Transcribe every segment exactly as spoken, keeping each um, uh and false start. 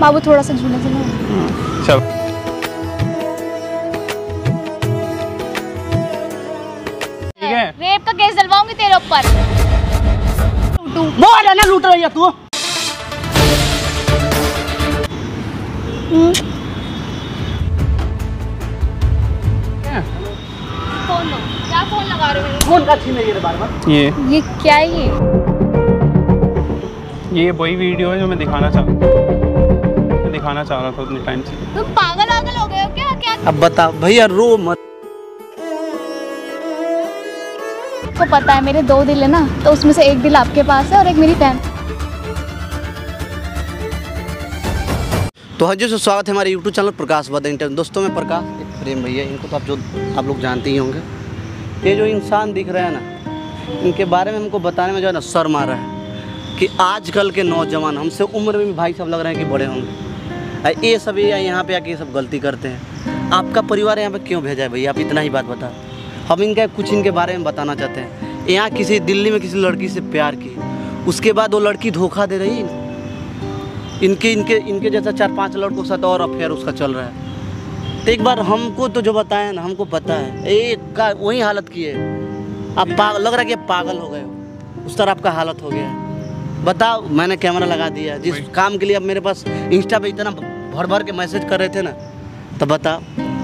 बाबू थोड़ा सा झूले से ना। चल ठीक है, रेप का केस डलवाऊंगी तेरे ऊपर। बोल है ना लूट रही है तू। फोन लो, क्या फोन लगा रहे हो? फोन का छीन है बार बार। ये ये क्या है ये? ये वही वीडियो है जो मैं दिखाना चाह मैं दिखाना चाह रहा था उतने टाइम से। तुम पागल पागल हो गए हो क्या? क्या अब बता भैया, रो मत। आपको पता है मेरे दो दिल है ना, तो उसमें से एक दिल आपके पास है और एक मेरी फैन। तो हजू से स्वागत है हमारे यूट्यूब चैनल प्रकाश बद इंटरनेट। दोस्तों मैं प्रकाश, एक प्रेम भैया, इनको तो आप जो आप लोग जानते ही होंगे। ये जो इंसान दिख रहा है ना, इनके बारे में हमको बताने में जो है ना शर्म आ रहा है कि आजकल के नौजवान हमसे उम्र में भी भाई सब लग रहे हैं कि बड़े होंगे। ये सब ये यहाँ पे आके ये सब गलती करते हैं। आपका परिवार यहाँ पे क्यों भेजा है भैया? आप इतना ही बात बता। हम इनका कुछ इनके बारे में बताना चाहते हैं। यहाँ किसी दिल्ली में किसी लड़की से प्यार की, उसके बाद वो लड़की धोखा दे रही है। इनके इनके इनके जैसा चार पांच लड़कों के साथ और अफेयर उसका चल रहा है। तो एक बार हमको तो जो बताया ना, हमको पता है एक का वही हालत की है। आप पागल लग रहा है कि पागल हो गए हो, उस तरह आपका हालत हो गया है। बताओ, मैंने कैमरा लगा दिया जिस काम के लिए अब मेरे पास इंस्टा पे इतना भर भर के मैसेज कर रहे थे ना, तो बताओ।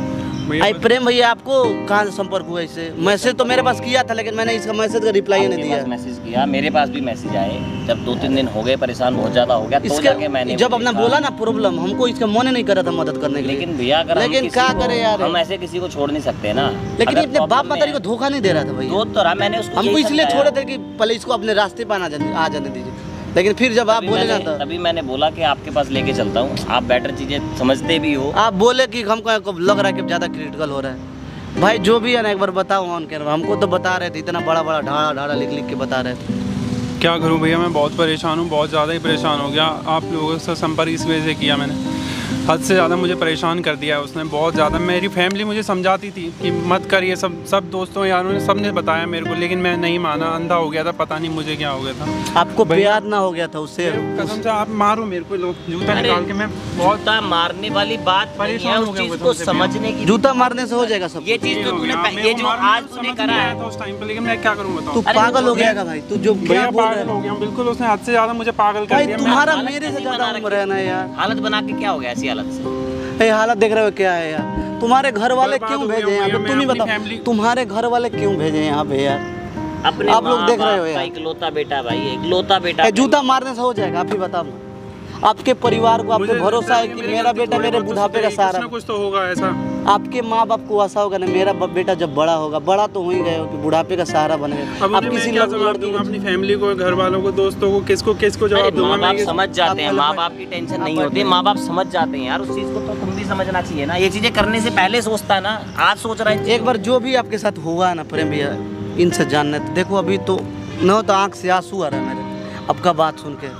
आई प्रेम भैया, आपको कहाँ से संपर्क हुआ? इससे मैसेज तो मेरे पास किया था, लेकिन मैंने इसका मैसेज का रिप्लाई नहीं दिया। मैसेज किया, मेरे पास भी मैसेज आए। जब दो तीन दिन हो गए, परेशान बहुत ज्यादा हो गया, तो जाके मैंने जब अपना बोला ना प्रॉब्लम, हमको इसका मन नहीं कर रहा था मदद करने के लिए। लेकिन भैया अगर लेकिन क्या करे यार, हम ऐसे किसी को छोड़ नहीं सकते ना। लेकिन अपने बाप माताजी को धोखा नहीं दे रहा था भैया। तो रहा मैंने उसको, हमको इसलिए छोड़े थे कि पहले इसको अपने रास्ते पर आ जाने दीजिए। लेकिन फिर जब आप बोले ना, तो तभी मैंने बोला कि आपके पास लेके चलता हूँ, आप बेटर चीजें समझते भी हो। आप बोले कि हमको लग रहा है कि ज्यादा क्रिटिकल हो रहा है। भाई जो भी है ना, एक बार बताओ ऑन कैमरा। हमको तो बता रहे थे, इतना बड़ा बड़ा ढाड़ा ढाड़ा लिख लिख के बता रहे थे। क्या करूं भैया, मैं बहुत परेशान हूं, बहुत ज़्यादा ही परेशान हो गया। आप लोगों से संपर्क इस वजह से किया मैंने, हद से ज़्यादा मुझे परेशान कर दिया है उसने, बहुत ज़्यादा। मेरी फैमिली मुझे समझाती थी कि मत कर ये सब, सब दोस्तों यारों ने सब ने बताया मेरे को, लेकिन मैं नहीं माना, अंधा हो गया था, पता नहीं मुझे क्या हो गया था। आपको प्यार ना हो गया था उससे? कसम से आप मारो मेरे को, लो जूता निकाल के। मैं बहुत मारने वाली बात परेशान हो गया, उसको समझने की। जूता मारने से हो जाएगा सब? ये चीज तो तूने, ये जो आज तूने करा है उस टाइम पे, लेकिन मैं क्या करूं बताओ? तू पागल हो गया भाई, तू जो भैया पागल हो गया बिल्कुल। उसने हद से ज़्यादा मुझे पागल कर दिया। तुम्हारा मेरे से ज्यादा उम्र है ना यार। हालत बना के क्या हो गया ऐसी हालत से? ये हालत देख रहे हो क्या है यार? तुम्हारे घर वाले क्यों भेजे यहाँ पे? तुम ही बताओ, तुम्हारे घर वाले क्यों भेजे यहाँ पे यार? अपने आप लोग देख रहे हो यार, इकलौता बेटा भाई, इकलौता बेटा। जूता मारने से हो जाएगा? आप ही बताओ, आपके परिवार को, आपको भरोसा है कि मेरा बेटा मेरे बुढ़ापे का सहारा? कुछ तो होगा ऐसा। आपके माँ बाप को आशा होगा ना, मेरा बेटा जब बड़ा होगा, बड़ा तो हो ही गए हो कि बुढ़ापे का सहारा बनेगा। अब आप किसी लड़की, अपनी फैमिली को, घर वालों को, दोस्तों को, किसको किसको जवाब दूंगा? माँ बाप समझ जाते हैं, माँ बाप की टेंशन नहीं होती, माँ बाप समझ जाते हैं यार। उस चीज को तो तुम भी समझना चाहिए ना। ये चीजें करने से पहले सोचता है ना, आज सोच रहा है। एक बार जो भी आपके साथ हुआ ना प्रेम भैया, इनसे जानने तो देखो, अभी तो न तो आँख से आंसू आ रहा है मेरे आपका बात सुन के।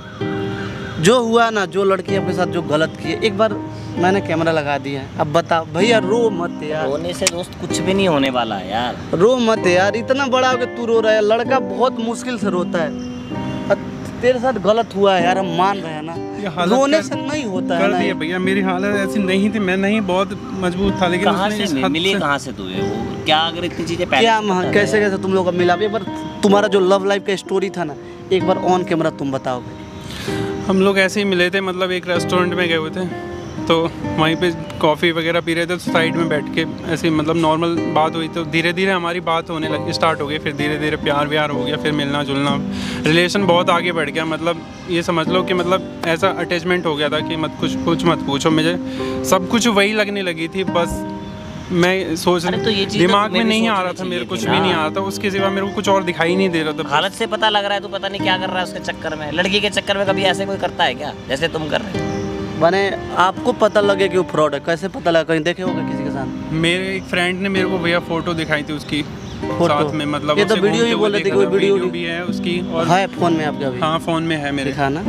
जो हुआ ना, जो लड़की आपके साथ जो गलत की है, एक बार मैंने कैमरा लगा दिया है। अब बताओ भैया, रो मत यार। रोने से दोस्त कुछ भी नहीं होने वाला है यार। रो मत यार, इतना बड़ा हो के तू रो रहा है। लड़का बहुत मुश्किल से रोता है। तेरे साथ गलत हुआ है यार, हम मान रहे हैं ना, रोने से नहीं होता है ना भैया। मेरी हालत ऐसी नहीं थी, मैं नहीं बहुत मजबूत था, लेकिन कहाँ से मिली, कहाँ से तू है वो? क्या अगर इतनी चीजें क्या कैसे कैसे तुम लोग का मिला? एक बार तुम्हारा जो लव लाइफ का स्टोरी था ना, एक बार ऑन कैमरा तुम बताओ भाई। हम लोग ऐसे ही मिले थे, मतलब एक रेस्टोरेंट में गए हुए थे, तो वहीं पे कॉफ़ी वगैरह पी रहे थे, तो साइड में बैठ के ऐसे मतलब नॉर्मल बात हुई। तो धीरे धीरे हमारी बात होने लगी, स्टार्ट हो गई। फिर धीरे धीरे प्यार व्यार हो गया, फिर मिलना जुलना, रिलेशन बहुत आगे बढ़ गया। मतलब ये समझ लो कि मतलब ऐसा अटैचमेंट हो गया था कि मत कुछ कुछ मत पूछो। मुझे सब कुछ वही लगने लगी थी, बस मैं सोच रहा, तो दिमाग में नहीं आ रहा था मेरे, कुछ भी नहीं आ रहा था उसके सिवा, मेरे को कुछ और दिखाई नहीं दे रहा था। हालत से पता लग रहा है, तो पता नहीं क्या कर रहा है उसके चक्कर में। लड़की के चक्कर में कभी ऐसे कोई करता है क्या जैसे तुम कर रहे हो? मैंने आपको पता लगे कि वो फ्रॉड है, कैसे पता लगा? कहीं देखे होगा किसी के साथ? मेरे एक फ्रेंड ने मेरे को भैया फोटो दिखाई थी उसकी साथ में, मतलब ये तो वीडियो ही बोल रहे थे, कोई वीडियो भी है उसकी। और है फोन में आपके? अभी हाँ फोन में है मेरे। दिखाना।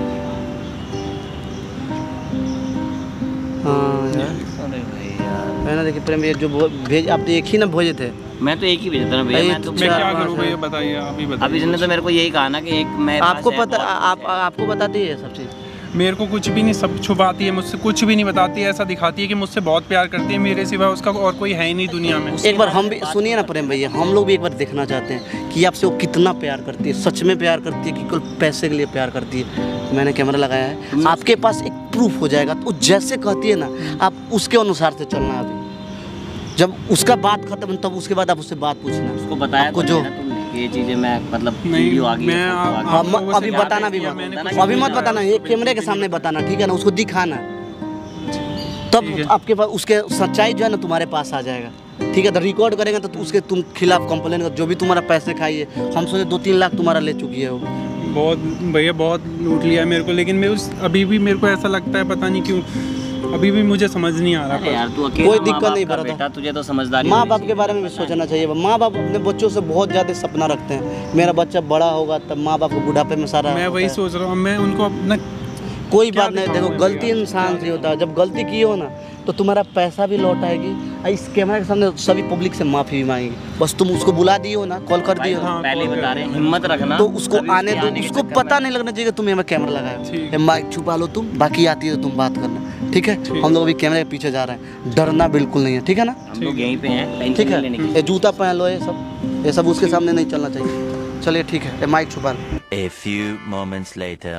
हाँ यार, मैंने देखिए प्रेम भैया जो भेज, आप तो एक ही ना भेजे थे? मैं तो एक ही भेजता ना भैया। मैं तो मैं क्या करूं भैया, बताइए आप ही बताइए। अब इसने तो मेरे को यही कहा ना कि एक मैं आपको पता, आप आपको बताती है सब चीज़? मेरे को कुछ भी नहीं, सब छुपाती है मुझसे, कुछ भी नहीं बताती है। ऐसा दिखाती है कि मुझसे बहुत प्यार करती है, मेरे सिवा उसका और कोई है ही नहीं दुनिया में। एक बार हम भी सुनिए ना प्रेम भैया, हम लोग भी एक बार देखना चाहते हैं कि आपसे वो कितना प्यार करती है, सच में प्यार करती है कि केवल पैसे के लिए प्यार करती है। मैंने कैमरा लगाया है, आपके पास एक प्रूफ हो जाएगा। तो जैसे कहती है ना, आप उसके अनुसार से चलना। अभी जब उसका बात खत्म तब उसके बाद आप उससे बात पूछना। उसको बताया आपको तो जो है ना तुमने ये चीजें, मैं मतलब नहीं, वीडियो आ गई मैं है, फोटो आ आप- गई हाँ, है। म- लोगों से अभी याद बताना है भी कि मत, मैंने बताना कुछ अभी नहीं मत बताया बताना, उसको, ये कैमरे के बिल्कुल सामने बताना, ठीक है ना, उसको दिखाना। ठीक तब है। आपके पास उसके सच्चाई जो है ना तुम्हारे पास आ जाएगा, ठीक है। तो रिकॉर्ड करेंगे तो उसके तुम खिलाफ कंप्लेन कर, जो भी तुम्हारा पैसे खाइए, हम सोचे दो तीन लाख तुम्हारा ले चुकी है वो। बहुत भैया बहुत लूट लिया मेरे को, लेकिन मैं उस अभी भी मेरे को ऐसा लगता है, पता नहीं क्यों अभी भी मुझे समझ नहीं आ रहा। अरे यार तू अकेला कोई माँ दिक्कत बाप नहीं का बरदा। बेटा, तुझे तो समझदारी माँ होनी बाप के चाहिए। बारे में भी सोचना चाहिए। माँ बाप अपने बच्चों से बहुत ज़्यादा सपना रखते हैं, मेरा बच्चा बड़ा होगा तब माँ बाप को बुढ़ापे में सारा मैं होता वही है। सोच रहा हूँ, मैं उनको अपना कोई क्या बात नहीं, देखो दिखाऊं मैं गलती भैया? इंसान से होता है। जब गलती की हो ना तो तुम्हारा पैसा भी लौट आएगी, और इस कैमरा के सामने सभी पब्लिक से माफ़ी भी मांगेगी। बस तुम उसको बुला दियो ना, कॉल कर भाई दियो हम ना, हाँ, पहले कॉल बता कर रहे हैं, हिम्मत रखना तो उसको अभी आने दो। के उसको चक्कर पता में। नहीं लगना चाहिए कि तुम यहाँ कैमरा लगाया ठीक है। है। माइक छुपा लो तुम, बाकी आती है तो तुम बात करना, ठीक है। ठीक। हम लोग अभी कैमरे के पीछे जा रहे हैं, डरना बिल्कुल नहीं है, ठीक है ना। हम लोग यहीं पे हैं, टेंशन ठीक नहीं है, लेने की। ये जूता पहन लो, ये सब ये सब उसके सामने नहीं चलना चाहिए। चलिए ठीक है, ये माइक छुपा लो। A few moments later.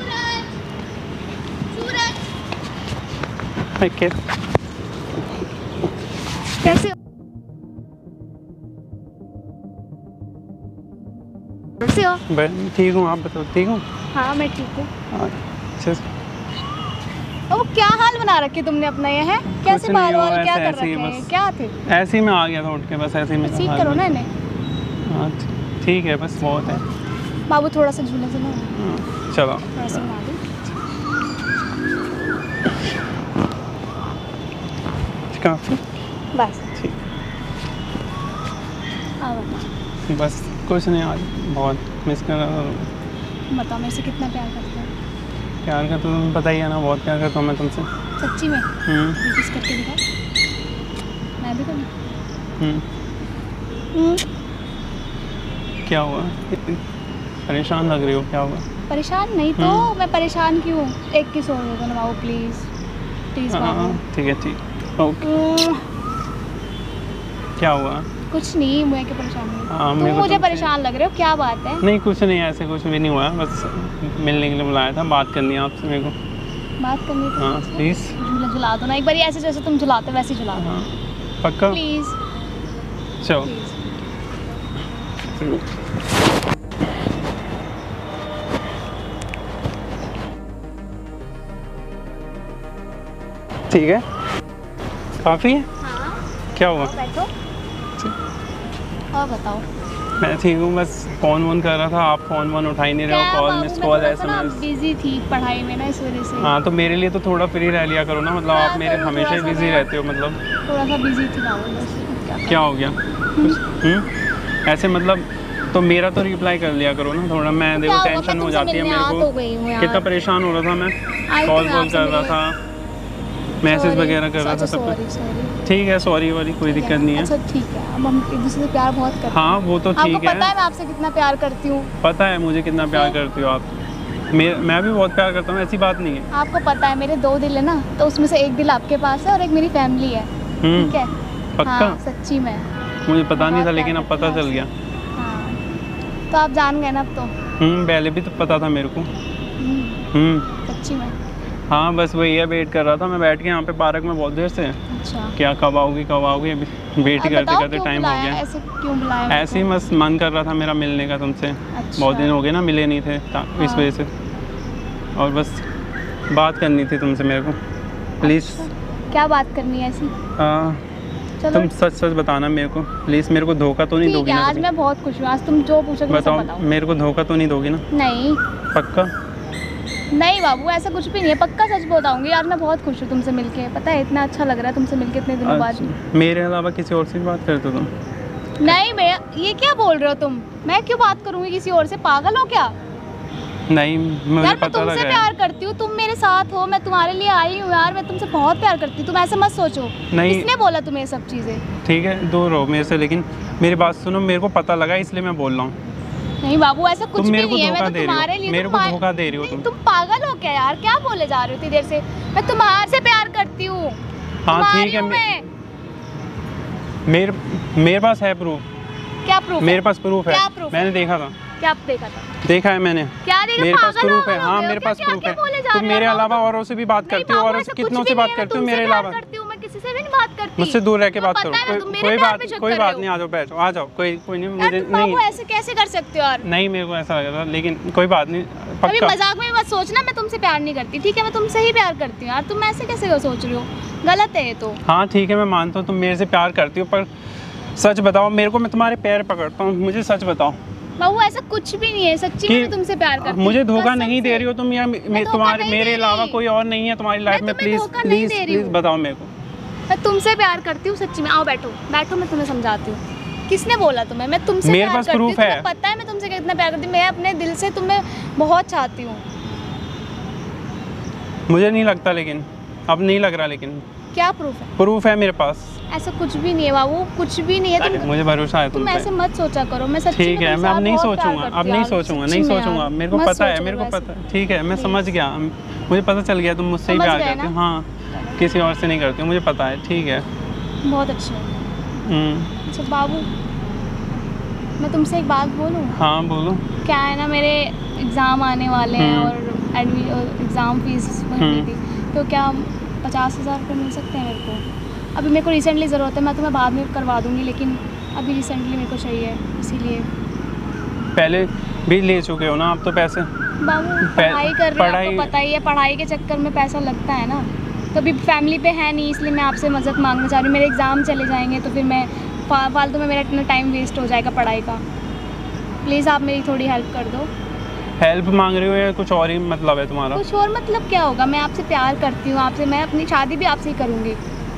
कैसे कैसे कैसे हो? मैं ठीक हूँ, आप बताओ। ठीक हूँ। हाँ मैं ठीक हूँ। अच्छा, वो क्या हाल बना रखे तुमने अपना, ये है कैसे कुछ बाल नहीं वाल हुआ, क्या ऐसे- कर ऐसे ही रखे हैं, बस। क्या थे? ऐसे ही मैं आ गया था उठ के, बस ऐसे ही मैं ठीक करो ना इन्हें। हाँ ठीक है, बस बहुत है। बाबू थोड़ा सा झूले से ना, हाँ, चलो। थोड़ा सा घुमा दो। काफ़ी बस ठीक। हाँ बताओ बस कुछ नहीं, आज बहुत मिस कर रहा था। बताओ मेरे से कितना प्यार करते हो? प्यार का तो तुम्हें पता ही है ना, बहुत प्यार करता हूँ मैं तुमसे। सच्ची में हम्म किस करके दिखाओ, मैं भी करूँ। हम्म हम्म, क्या हुआ? परेशान लग रही हो, क्या हुआ? परेशान नहीं तो हम्म। मैं परेशान क्यों? एक किस और होगा ना बाबू, प्लीज़ प्लीज़ हाँ बाबू। ठीक है, ठीक ओके। हम्म, क्या हुआ? कुछ नहीं, मैं क्या परेशान नहीं। हाँ, तुम मेरे को मुझे तुमसे- परेशान लग रहे हो, क्या बात है? नहीं कुछ नहीं, ऐसे कुछ भी नहीं हुआ, बस मिलने के लिए बुलाया था, बात करनी है आपसे मेरे को। बात करनी थी हाँ मुझसे। प्लीज़। झूला झुला दो ना एक बार, ऐसे जैसे तुम झुलाते हो वैसे ही झुला दो हाँ पक्का। प्लीज़ चलो। प्लीज़। ठीक है, काफ़ी है। हाँ क्या हुआ? बैठो और बताओ। मैं ठीक हूँ, बस फ़ोन वोन कर रहा था, आप फ़ोन वोन उठा ही नहीं रहे हो, क्या कॉल बाबू, मिस मैं कॉल थोड़ा एस सा ना एम एस। बिजी थी पढ़ाई में ना, इस वजह से हाँ तो मेरे लिए तो थोड़ा फ्री रह लिया करो ना, मतलब हाँ, आप मेरे तो हमेशा ही थोड़ा सा बिजी मैं- रहते हो, मतलब थोड़ा सा बिजी थी बाबू, बस क्या करूं। क्या हो गया? कुछ हम्म ऐसे मतलब, तो मेरा तो रिप्लाई कर लिया करो ना थोड़ा, मैं देखो क्या हुआ, टेंशन मैं हो तुमसे जाती है मिलने आ मेरे तो को। गई हूँ यार। कितना परेशान हो रहा था मैं, आई तो कॉल मैं वॉल आपसे कर रहा मिलने। था, मैसेज Sorry, वगैरह कर रहा था अच्छा, सब sorry, कुछ। sorry। ठीक है, सॉरी वाली कोई ठीक है दिक्कत ना? नहीं है। अच्छा ठीक है, अब हम एक दूसरे से प्यार बहुत करते हैं। हाँ वो तो आपको ठीक पता है है, मैं आपसे कितना प्यार करती हूँ। पता है मुझे कितना प्यार करती हो आप। मैं मैं भी बहुत प्यार करता हूँ, ऐसी बात नहीं है। आपको पता है मेरे दो दिल है ना, तो उसमें से एक दिल आपके पास है और एक मेरी फैमिली है, हम्म, ठीक है? पक्का? हाँ सच्ची में। मुझे पता नहीं था, बहुत लेकिन प्यार अब पता करती चल हूँ गया। आपसे। हाँ तो आप जान गए ना अब तो। हम्म पहले भी तो पता था मेरे को। हम्म, हम्म सच्ची में। हाँ बस वही है, वेट कर रहा था मैं बैठ के यहाँ पे पार्क में बहुत देर से। अच्छा क्या कब आओगी कब आओगी, अभी वेट अब करते बताओ करते क्यों टाइम हो बुलाया, गया। ऐसे क्यों बुलाया मेरे ऐसे ही को? बस मन कर रहा था मेरा मिलने का तुमसे, अच्छा। बहुत दिन हो गए ना मिले नहीं थे, ता- इस हाँ। वजह से। और बस बात करनी थी तुमसे मेरे को, प्लीज़। क्या बात करनी है ऐसी? चलो तुम सच सच बताना मेरे को, प्लीज़। मेरे को धोखा तो नहीं ठीक दोगी है, ना आज कभी? मैं बहुत खुश हूँ, आज तुम जो पूछोगे मैं सब बताओ, बताओ। मेरे को धोखा तो नहीं दोगी ना? नहीं पक्का? नहीं बाबू, ऐसा कुछ भी नहीं है, पक्का सच बताऊंगी यार। मैं बहुत खुश हूँ तुमसे मिलके, पता है इतना अच्छा लग रहा है तुमसे मिलके इतने दिनों बाद। अच्छा, मेरे अलावा किसी और से भी बात करते हो तुम? नहीं मैं, ये क्या बोल रहे हो तुम? मैं क्यों बात करूंगी किसी और से, पागल हो क्या? नहीं मुझे यार मैं पता तुमसे लगा है। प्यार करती हूँ, तुम मेरे साथ हो, मैं तुम्हारे लिए आई हूँ यार, मैं तुमसे बहुत प्यार करती हूँ, तुम ऐसे मत सोचो। नहीं। किसने बोला तुम्हें ये सब चीज़ें? ठीक है दूर रहो मेरे से, लेकिन मेरी बात सुनो, मेरे को पता लगा इसलिए मैं बोल रहा हूँ। नहीं बाबू, ऐसा कुछ तुम भी मेरे को नहीं है। धोखा मैं दे तो रही हो। तुम्हारे लिए मेरे तो को तुम्हारे- धोखा दे रही हो नहीं, तुम। तुम पागल हो क्या यार? क्या बोले जा रहे हो इतनी देर से? मैं तुम्हारे से प्यार करती हूँ। हाँ तुम्हारी ठीक है, हूँ मे- मैं। मेरे मेरे पास है प्रूफ, क्या प्रूफ? मेरे पास प्रूफ है, क्या proof मैंने है? देखा था, क्या देखा था? देखा है मैंने, क्या देखा? मेरे पास पागल प्रूफ है। वागल हो हाँ गए हो मेरे क्या? पास क्या- प्रूफ क्या है। बोले जा तुम रहे हो? मेरे अलावा औरों से भी बात नहीं करती हो, बाबू, औरों ऐसा से कुछ कितनों भी से नहीं बात है, मैं करती हो तुमसे मेरे प्यार अलावा। करती हूँ, मैं किसी से भी नहीं बात करती। मुझसे दूर रह के बात तुम्हें करो, पता है ना, तुम कोई मेरे कोई प्यार बात पे शक कोई कर बात रहे नहीं, हो। आ जाओ बैठो, आ जाओ, कोई कोई नहीं, यार मुझे तुम बाबू नहीं ऐसे कैसे कर सकते हो यार? नहीं मेरे को ऐसा लग रहा था, लेकिन कोई बात नहीं, अभी पक्का। मजाक में मत सोचना, मैं तुमसे प्यार नहीं करती, ठीक है? मैं तुमसे ही प्यार करती हूँ यार। तुम ऐसे कैसे सोच रहे हो? गलत है ये तो। हाँ ठीक है, मैं मानता हूँ तुम मेरे से प्यार करती हो, पर सच बताओ मेरे को, मैं तुम्हारे पैर पकड़ता हूँ, मुझे सच बताओ बाबू ऐसा कुछ भी नहीं है, सच्ची में कि मैं तुमसे प्यार करती हूँ। मुझे धोखा कसम नहीं दे से। रही हो तुम, या मैं मैं धोखा तुम्हारे नहीं मेरे दे अलावा रही। कोई और नहीं है तुम्हारी लाइफ में? तुम्हें प्लीज धोखा नहीं प्लीज दे रही प्लीज हूँ। बताओ मेरे को। मैं तुमसे प्यार करती हूँ सच्ची में। आओ बैठो बैठो, मैं तुम्हें समझाती हूँ। किसने बोला तुम्हें? मैं तुमसे मेरे प्यार पास करती हूँ, proof है। तुम्हें पता है मैं तुमसे कितना प्यार करती हूँ। मैं अपने दिल से तुम्हें बहुत चाहती हूँ। मुझे नहीं लगता, लेकिन अब नहीं लग रहा, लेकिन क्या प्रूफ है? प्रूफ है मेरे पास, ऐसा कुछ भी नहीं है बाबू, कुछ भी नहीं है। तुम मुझे भरोसा है तुम तुम ऐसे पे। मत सोचा करो। मैं सच्ची ठीक में है, तुमसे मैं अब यार नहीं बहुत प्यार सोचूंगा, करती अब हूँ नहीं यार, सोचूंगा, सच्ची नहीं में यार। सोचूंगा, मेरे को मत पता है, सोचो मेरे को वैसे। पता है, ठीक है, मैं Please। समझ गया, मुझे पता चल गया तुम मुझसे ही समझ प्यार गए करती हो। ना? हाँ किसी और से नहीं करती हो, मुझे पता है, ठीक है। बहुत अच्छा है। हम्म, अच्छा बाबू, मैं तुमसे एक बात बोलूँ? हाँ बोलो। क्या है ना, मेरे एग्ज़ाम आने वाले हैं हम्म। और एडमि एग्ज़ाम फीस भरनी हम्म। थी, तो क्या पचास हज़ार रुपये मिल सकते हैं मेरे को? अभी मेरे को रिसेंटली ज़रूरत है, मैं तुम्हें बाद में करवा दूँगी, लेकिन अभी रिसेंटली मेरे को चाहिए, इसीलिए। पहले भी ले चुके हो ना आप तो पैसे। बाबू पढ़ाई कर रही हूँ, पढ़ाई- आपको पता ही है, पढ़ाई के चक्कर में पैसा लगता है ना। तो अभी फैमिली पे है नहीं, इसलिए मैं आपसे मदद मांगना चाह रही हूँ। मेरे एग्ज़ाम चले जाएंगे तो फिर मैं फा, फालतू में मेरा इतना टाइम वेस्ट हो जाएगा पढ़ाई का। प्लीज़ आप मेरी थोड़ी हेल्प कर दो। हेल्प मांग रही हो या कुछ और ही मतलब है तुम्हारा? कुछ और मतलब क्या होगा? मैं आपसे प्यार करती हूँ, आपसे मैं अपनी शादी भी आपसे ही करूँगी।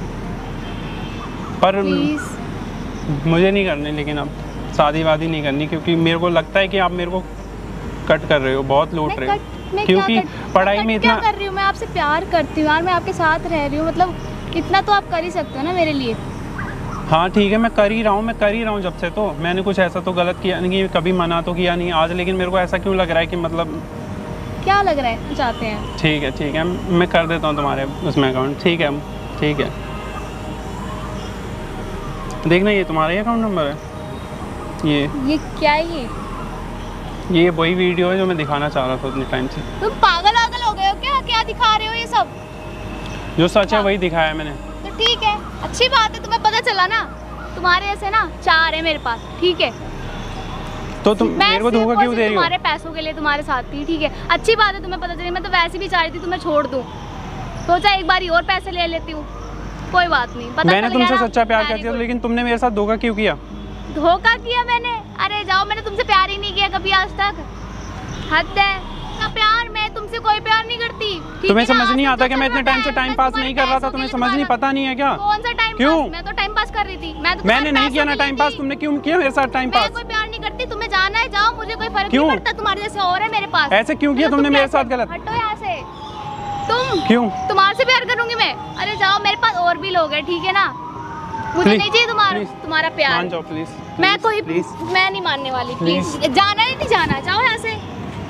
पर प्लीज़। मुझे नहीं करनी, लेकिन अब शादी वादी नहीं करनी, क्योंकि मेरे को लगता है कि आप मेरे को कट कर रहे हो, बहुत लूट मैं रहे हो, कट- मैं क्योंकि क्या कट- पढ़ाई मैं में कट क्या इतना। कर रही हूँ? मैं आपसे प्यार करती हूँ यार, मैं आपके साथ रह रही हूँ, मतलब इतना तो आप कर ही सकते हो ना मेरे लिए। हाँ ठीक है, मैं कर ही रहा हूँ, मैं कर ही रहा हूँ जब से, तो मैंने कुछ ऐसा तो गलत किया नहीं, कभी मना तो किया नहीं आज, लेकिन मेरे को ऐसा क्यों लग रहा है कि मतलब। क्या लग रहा है चाहते हैं? ठीक है ठीक है, मैं कर देता हूँ तुम्हारे उसमें अकाउंट, ठीक है ठीक है। देखना ये तुम्हारा ही अकाउंट नंबर है, ये ये क्या है ये? ये वही वीडियो है जो मैं दिखाना चाह रहा था उतने टाइम से। तुम पागल वागल हो गए हो क्या? क्या दिखा रहे हो ये सब? जो सच है वही दिखाया मैंने। तो ठीक है, अच्छी बात है, तुम्हें पता चला ना। तुम्हारे ऐसे ना चार है मेरे पास, ठीक है? तो तुम मैं मेरे को सिर्फ धोखा और क्यों सिर्फ दे रही हो? तुम्हारे पैसों के लिए तुम्हारे साथ थी, ठीक है? अच्छी बात है तुम्हें पता चली। मैं तो वैसे भी चाह रही थी तुम्हें छोड़ दूं, सोचा एक बार और पैसे ले लेती हूँ। कोई बात नहीं, पता मैंने चल गया तुमसे ना? सच्चा प्यार Very करती हूँ, good। लेकिन तुमने मेरे साथ धोखा क्यों किया? धोखा किया मैंने? अरे जाओ, मैंने तुमसे प्यार ही नहीं किया कभी आज तक। हद है का प्यार, मैं तुमसे कोई प्यार नहीं करती, ठीक तुम्हें है ना? समझ नहीं आज आता तो कि मैं चल इतने रहा टाइम से है, टाइम मैं पास तुम्हारे नहीं कर रहा था, पैसों तुम्हें के समझ नहीं लिए पता नहीं है क्या? कौन सा टाइम क्यों? पास? मैं तो टाइम पास कर रही थी। मैं तो मैंने तुम्हारे नहीं किया ना पैसों के टाइम लिए पास, थी। तुमने क्यों किया मेरे साथ टाइम मैं पास? कोई प्यार नहीं करती, तुम्हें जाना है जाओ, मुझे कोई फर्क क्यों? नहीं पड़ता। तुम्हारे जैसे और है मेरे पास। ऐसे क्यों किया मतलब तुमने तुम मेरे कैसे- साथ गलत? हटो यहाँ से तुम। क्यों? तुम्हारे से प्यार करूंगी मैं? अरे जाओ, मेरे पास और भी लोग हैं, ठीक है ना? मुझे Please, नहीं चाहिए तुम्हारा please, तुम्हारा प्यार। मान जाओ प्लीज। मैं कोई प्लीज मैं नहीं मानने वाली, प्लीज। जाना है नहीं जाना, जाओ यहाँ से।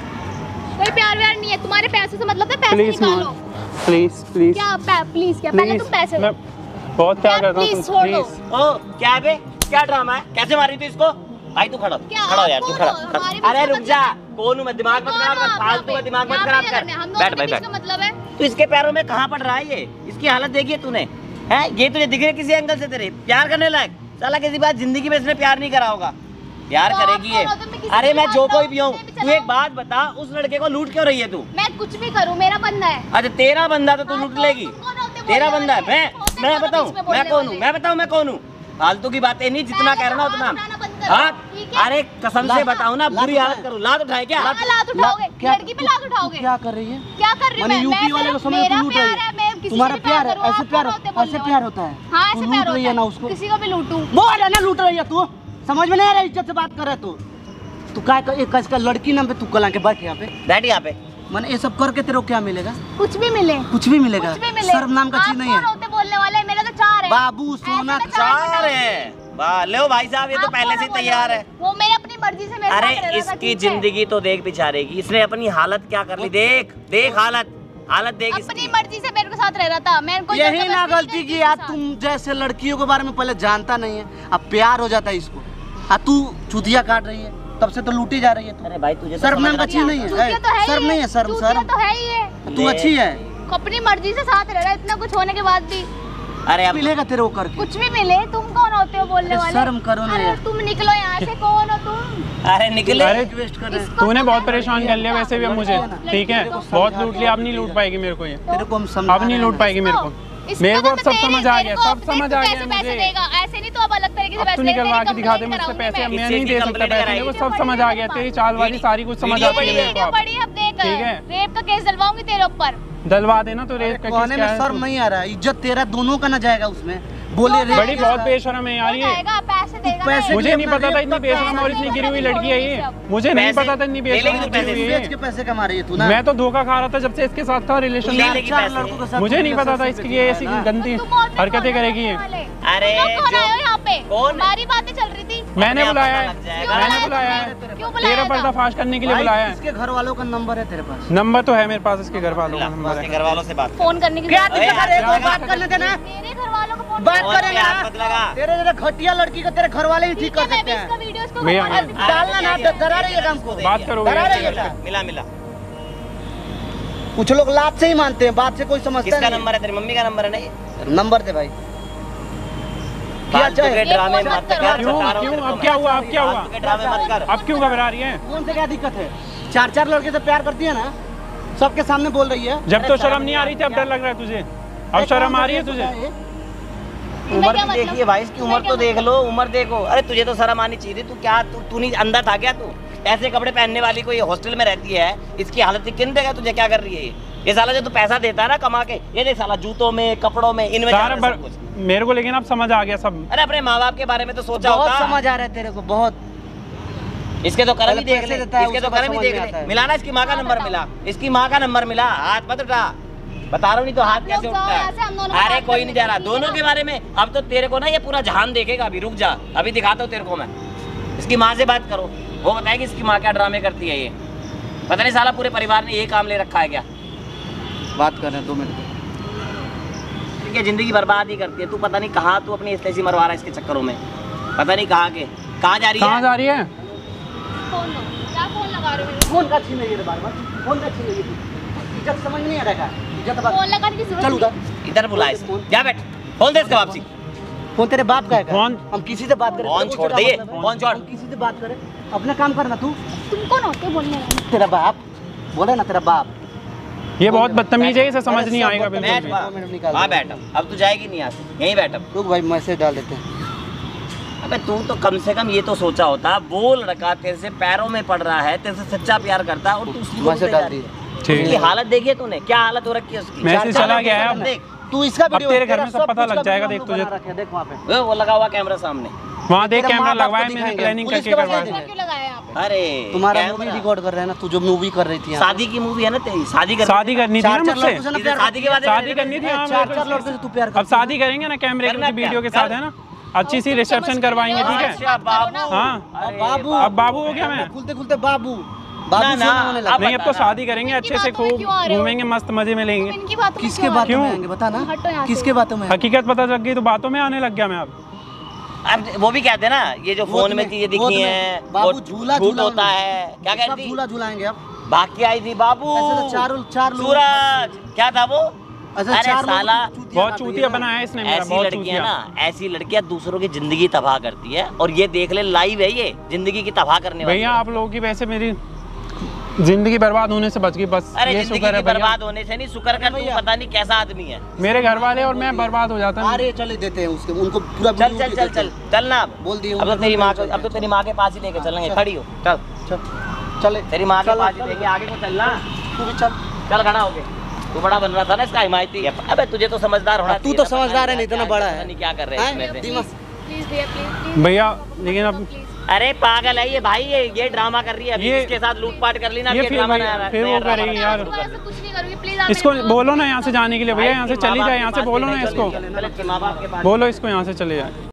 कोई प्यार व्यार नहीं है, तुम्हारे पैसों से मतलब है, पैसे प्लीज निकालो। प्लीज प्लीज क्या प्लीज? क्या पहले तुम पैसे दो। मैं बहुत प्यार क्या करता हूँ please तुमसे, छोड़ दो। प्लीज। ओ क्या बे, क्या ड्रामा है? कैसे मारी थी इसको? भाई तू खड़ा हो, क्या खड़ा हो यार, आप तू कौन खड़ा हो? खड़ा। हमारे बीच अरे का रुक जा, मतलब कौन हूँ मैं? दिमाग मत खराब कर, फालतू का दिमाग मत खराब कर। बैठ भाई बैठ। मतलब है तो इसके पैरों में कहाँ पड़ रहा है ये? इसकी हालत देखी है तूने? है ये तुझे दिख रहा किसी एंगल से तेरे प्यार करने लायक? साला किसी बात जिंदगी में इसने प्यार नहीं करा होगा, प्यार तो करेगी आप ये। कौन हो? तो मैं किसी अरे की मैं बात जो कोई करूं, भी हूँ, मैं भी तू चलाऊं। एक बात बता, उस लड़के को लूट क्यों रही है तू? मैं कुछ भी करूं, मेरा बंदा है। अच्छा तेरा बंदा तो तू हाँ, लूट तो लेगी? तुम कौन होते बोलने तेरा बंदा है? वाले? मैं होते मैं कौन हो बताऊँ बीच में मैं बोलने कौन हूँ? वाले? मैं बताऊँ मैं कौन हूँ? फालतू की बातें नहीं, जितना पहले कह रहा ना तो उतना। हाथ उठाना बंद करो, हाँ ठीक है? अरे कसम से बताऊँ ना, बुरी हालत करूँ। लात उठाए क्या? हाँ, लात उठाओगे, क्या- लड़की पे लात उठाओगे। क्या कर रही है? क्या कर रही हूँ मैंने मैं? यूपी मैं वाले को सिर्फ- समझ मेरा तू लूट रही प्यार है। है, मैं किसी तुम्हारा से भी प्यार है, करूं, ऐसे आप प्यार कौन होते बोलने ऐसे वाले? प्यार होता है। हाँ, तू ऐसे लूट प्यार रही होता है ना है। उसको। किसी को भी लूटूं। बोल है ना लूट रही है तू, समझ में नहीं आ रहा, इज्जत से बात कर रहा है तू। तू काय का एक का लड़की नाम पे तू कल आके बैठ यहाँ पे। बैठ यहाँ पे। मैंने ये सब करके तेरे को क्या मिलेगा? कुछ भी मिले, कुछ भी मिलेगा। कुछ भी मिले। शर्म नाम का आप चीज नहीं कौन है। होते बोलने वाले? मेरे तो चार है। बाबू सोना ऐसे में चार है? वाह लो भाई साहब, ये तो आप पहले कौन से हो बोलने तैयार वाले? है। वो मेरे अपनी मर्जी से मेरे साथ रह अरे रहा था, इसकी ठीक है? जिंदगी तो देख बेचारे की, इसने अपनी हालत क्या कर ली, देख देख हालत हालत देख अपनी इसकी। मर्जी से मेरे को साथ रह रहा था, मैं कोई यही ना जबरदस्ती गलती नहीं की की यार, साथ। तुम जैसे लड़कियों के बारे में पहले जानता नहीं है, अब प्यार हो जाता है इसको। हाँ तू चुतिया काट रही है, तब से तो लूटी जा रही है तू। अरे भाई तुझे तो शर्म नाम समझना का चीज नहीं है, चूतिया तो है ही शर्म ये, नहीं है, शर्म चूतिया शर्म तो है ही ये। तू अच्छी है। अपनी मर्जी से साथ रह रहा है, इतना कुछ होने के बाद भी। अरे अब मिलेगा तेरे को करके। कुछ भी मिले, तुम कौन होते हो बोलने अरे वाले? शर्म करो ना अरे यार। तुम निकलो यहाँ से, कौन हो तुम? अरे निकले अरे रिक्वेस्ट कर रहे हैं। इसको तूने तो बहुत मैं- परेशान कर लिया वैसे भी अब मुझे, ठीक है? बहुत लूट लिया, अब नहीं लूट पाएगी मेरे को ये, तेरे को हम समझा अब नहीं लूट पाएगी मेरे को। इसको मेरे को तो अब मैं सब तेरे- समझ आ तेरे गया, को सब अब समझ देख आ तू गया कैसे पैसे मुझे। देगा, ऐसे नहीं तो अब अलग तरीके से अब पैसे तू देगा, निकलवा के तेरी दिखा दे कंप्लेंट मुझसे कराऊंगी पैसे, अब मैं। मैं इस नहीं चीज़ दे की सकता कंप्लेंट पैसे, कराएगी। मेरे को सब समझ आ गया, तेरी चाल वाली सारी कुछ समझ आती है मेरे को अब। बड़ी अब देख, ठीक है। रेप का केस दिलवाऊंगी तेरे ऊपर। दलवा देना तो रेप का केस कहने क्या में है? शर्म नहीं आ रहा है, इज्जत तेरा दोनों का ना जाएगा उसमें। बोले रे बड़ी बहुत बेशरम है यार हो ये, जाएगा, पैसे देगा पैसे ना। मुझे नहीं अपना पता था रेप इतनी का बेशरम और इतनी गिरी हुई लड़की है ये, मुझे नहीं पैसे- पता था इतनी ले लेगी बेशरम तो और गिरी पैसे हुई बेच है। के पैसे कमा रही है तू ना। मैं तो धोखा खा रहा था जब से इसके साथ था रिलेशन ले में, लेगी चार पैसे। लड़कों के साथ मुझे नहीं तू पता था पैसे इसकी ये ऐसी है ना। गंदी तुम और मेरे हरकतें को करेगी ये। वाले। अरे तुम लोग कौन जो- आए हो यहाँ पे? कौन? हमारी बातें चल रही थी। मैंने अपने बुलाया आप है, पता लग जाएगा। मैंने बुलाया है, क्यों बुलाया तेरा था? पर्दाफाश करने के लिए भाई, बुलाया है। इसके घर वालों का नंबर है तेरे पास? नंबर तो है मेरे पास इसके घर वालों का ला, नंबर उसके है। घर वालों से बात कर। फोन करने की क्या जरूरत दिक्कत नहीं है? एक बात करने देना, मेरे घर वालों को फोन बात करने फोन करेगा पे हाथ मत लगा। तेरे जैसे घटिया लड़की को तेरे घर वाले ही ठीक ठीक है, कर मैं सकते भी इसका हैं। वीडियो इसको भैया, बता देती हूँ। डालना ना, डरा रही है हमको। बात करोगे डरा रही है क्या? क्या? मिला मिला। कुछ लोग लात से ही मानते हैं, बात से कोई समझता किसका नहीं। नंबर है? तेरी मम्मी का नंबर है? नहीं नंबर दे भाई। क्या फालतू चाहे? के ड्रामे ये फोन मत मत कर। करो। क्यों बता रहा हूँ क्यों तेरे को अब मैं। क्या हुआ, अब क्या हुआ, फालतू के ड्रामे मत कर। अब क्यों घबरा रही है? कौन से क्या दिक्कत है? चार चार लड़के से प्यार करती है ना, सबके सामने बोल रही है। जब तो शर्म नहीं आ रही थी, अब डर लग रहा है तुझे? अब शर्म आ रही है तुझे? उम्र क्या भी मतलब? देखिए भाई, इसकी उम्र क्या तो देख लो, उम्र देखो। अरे तुझे तो शर्म आनी चाहिए। तू क्या तू तू नहीं अंधा था क्या? तू ऐसे कपड़े पहनने वाली कोई हॉस्टल में रहती है, इसकी हालत किन देगा तुझे? क्या कर रही है ये? ये साला जो तू पैसा देता है ना कमा के, ये देख साला जूतों में, कपड़ों में, इनमें जा सारा रहा है बर... सब कुछ। मेरे को लेकिन अब समझ आ गया सब। अरे अपने माँ बाप के बारे में तो सोचा बहुत होता। समझ आ रहा है तेरे को, बहुत। इसके तो कर्म ही पहले देख पैसे ले, देता है, इसके तो उसके बाद कर्म ही समझ देख में ले। आता है। मिला ना, इसकी माँ का नंबर मिला, इसकी माँ का नंबर मिला। हाथ मत उठा, बता रहा हूँ नहीं तो हाथ आप कैसे लोग जाओ उठता यहाँ से, हम दोनों है। को अरे बात कोई करने नहीं जा रहा देंगे दोनों ना। के बारे में। अब तो तेरे को ना ये पूरा जहान देखेगा। अभी रुक जा, अभी दिखाता हूँ तेरे को मैं। इसकी माँ से बात करो, वो बताएगी इसकी माँ क्या ड्रामे करती है। ये पता नहीं साला पूरे परिवार ने ये काम ले रखा है क्या? बात कर रहे हैं दो मिनट। ये जिंदगी बर्बाद ही करती है। तू पता नहीं कहाँ तू अपनी स्टेसी मरवा रहा है इसके चक्करों में। पता नहीं कहाँ के कहाँ जा रही कहाँ है। जा रही है? फोन दो, क्या फोन लगा रहे हो मेरे को? फोन का छीन रही है बार बार, फोन का छीन रही है। इज्जत समझ में नहीं आ रहा है, इज्जत बात। फोन लगाने की जरूरत चल नहीं। उधर। इधर बुला इसे, जा बैठ, फोन दे इसका वापसी। फोन तेरे बाप का है क्या? फोन? हम किसी से बात करें? फोन तेरे को छोड़ क्या दे ये, मतलब है? फोन छोड़। हम किसी से बात करें, अपना काम करना। तू तुम कौन होते हो बोलने वाले? तेरा बाप बोले ना, तेरा बाप। ये बहुत बदतमीज है, इसे समझ अरे नहीं सब आएगा बदतमीज बिल्कुल बैठ भी। वहाँ, दो मिनट निकाल वहाँ दो। बैठ। अब अब तू जाएगी नहीं यहाँ से, यहीं बैठ अब। रुक भाई, मैसेज डाल देते हैं। अबे तू तो कम से कम ये तो सोचा होता, वो लड़का तेरे से पैरों में पड़ रहा है, तेरे से सच्चा प्यार करता है और तू उसकी मैसेज डाल दिए। ठीक उसकी है। हालत देखी है तूने? क्या हालत हो रखी है उसकी? मैसेज चार- चला चार गया है लोकेशन अब। देख, तू इसका अब वीडियो तेरे घर तेरा में सब सब पता कुछ लग का जाएगा, वीडियो देख हम लोग तुझे। बना रखे हैं, देख वहाँ पे। वो वो लगा हुआ कैमरा सामने। वहाँ देख तेरे कैमरा माँ बाप लगवाया को मैंने, दिखाएंगे। प्लानिंग पुलिस करके के पास करवाया। जाएंगे। क्यों लगाया यहाँ पे? अरे तुम्हारा कैमरा। मूवी रिकॉर्ड कर रहे हैं ना, तू जो मूवी कर रही थी यहाँ पे। शादी की मूवी है ना तेरी, शादी कर शादी करनी थी ना चार चार मुझसे, लड़कों से ना इधर प्यार शादी के बाद शादी करनी थी। हाँ, चार मेरे चार को लड़कों से तू प्यार अब करती है। शादी करेंगे ना कैमरे करना की क्या? वीडियो के कर। साथ, है ना? अच्छी सी रिसेप्शन करवाएंगे, ठीक है? अच्छा बाबू। हाँ। अरे बाबू। अब बाबू हो गया मैं? खुलते खुलते बाबू बाबू ना, से ना, ना होने लगा। अब नहीं, अब तो बताना। शादी करेंगे अच्छे से, बातों में खूब क्यों आ रहे हो? घूमेंगे, मस्त मजे में तुम लेंगे। इनकी बातों में किसके क्यों आ बातों रहे में क्यों? आएंगे बता ना, हटो यहाँ से। किसके बातों में आएंगे? हकीकत पता चल गई तो बातों में आने लग गया मैं अब। अब वो भी कहते हैं ना, ये जो फोन में चीजें गोद दिखी में। हैं, बाबू वो झूला झूठ झूला होता है। क्या सब कहती? झूला झूलाएंगे अब। भाग के आई थी बाबू। ऐसे तो चारों चार लोग। सूरज क्या था वो? अच्छा अरे चार लोग साला, चूतिया बहुत काट चूतिया दिया ना। बनाया है इसने मेरा, ऐसी बहुत लड़कियां चूतिया। ना, ऐसी लड़कियां दूसरों की जिंदगी तबाह करती है। और ये देख ले, लाइव है ये, जिंदगी की तबाह करने वाली। भैया आप लोगों की वैसे मेरी जिंदगी बर्बाद होने से बच गई, बस अरे ये जिंदगी शुक्र है की भैया। बर्बाद होने से नहीं, शुक्र कर तू पता नहीं कैसा आदमी है। मेरे घर वाले और मैं बर्बाद हो जाता है। अरे चले देते हैं उसके, उनको पूरा चल वीडियो चल चल देते चल हैं। चल ना अब। बोल दिए अब तो उनको तेरी माँ को, चलते अब तो तेरी माँ के पास ही लेके चलेंगे। खड़ी हो, चल चल चले तेरी माँ के चल, पास ही चल। लेंगे। आगे को चलना, तू भी चल। चल खड़ा हो गए। तू बड़ा बन रहा था ना इसका हिमायती। अबे तुझे तो समझदार होना तू चाहिए तो ना, पता समझदार है, नहीं नहीं इतना क्या- बड़ा पता है। नहीं क्या कर रहे हैं हैं? इसमें से। दिमाग प्लीज भैया, प्लीज प्लीज भैया लेकिन अब अरे पागल है ये भाई, ये ये ड्रामा कर रही है अभी। ये- इसके साथ लूटपाट कर ली ना, ये ये फिर ड्रामा भैया- नया- फिर नया वो ड्रामा करेगी कर- यार। मैं ऐसा कुछ नहीं करूंगी, प्लीज आप इसको मेरे को- बोलो ना यहाँ से जाने के लिए, भैया यहाँ से भाई, चली माँ जाए, बाप यहाँ के से पास बोलो ना लेके इसको, चले, चले, चले, माँ बाप के पास। बोलो इसको यहाँ से चले जाए।